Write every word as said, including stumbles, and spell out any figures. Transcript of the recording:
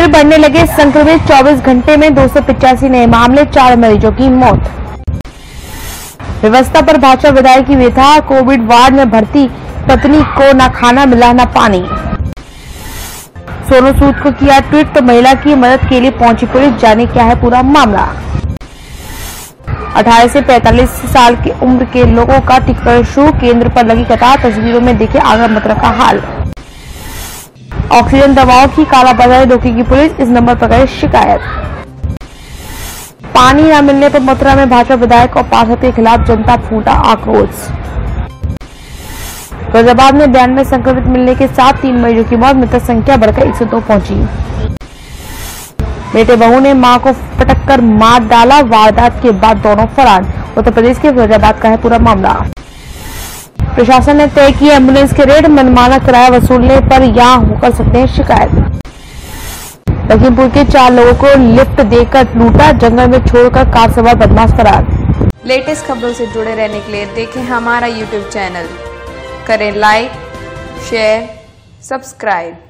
फिर बढ़ने लगे संक्रमित, चौबीस घंटे में दो सौ पिचासी नए मामले, चार मरीजों की मौत। व्यवस्था पर भाजपा विधायक की व्यथा, कोविड वार्ड में भर्ती पत्नी को न खाना मिला न पानी। सोनू सूद को किया ट्वीट तो महिला की मदद के लिए पहुंची पुलिस, जाने क्या है पूरा मामला। अठारह से पैंतालीस साल की उम्र के लोगों का टीकाकरण शुरू, केंद्र पर लगी कतार, तस्वीरों में देखे आगरा मथुरा का हाल। ऑक्सीजन दवाओं की कालाबाजारी रोकेगी पुलिस, इस नंबर पर करे शिकायत। पानी न मिलने पर मथुरा में भाजपा विधायक और पार्षद के खिलाफ जनता फूटा आक्रोश। फैजाबाद में बयानवे संक्रमित मिलने के साथ तीन मरीजों की मौत, मृतक संख्या बढ़कर एक सौ दो पहुंची। बेटे बहू ने मां को पटक कर मार डाला, वारदात के बाद दोनों फरार। उत्तर प्रदेश के फैजाबाद का है पूरा मामला। प्रशासन ने तय किया एम्बुलेंस के रेट, मनमाना किराया वसूलने पर यहां हो कर सकते हैं शिकायत। लखीमपुर के चार लोगों को लिफ्ट देकर लूटा, जंगल में छोड़कर कार सवार बदमाश फरार। लेटेस्ट खबरों से जुड़े रहने के लिए देखें हमारा यूट्यूब चैनल, करें लाइक, शेयर, सब्सक्राइब।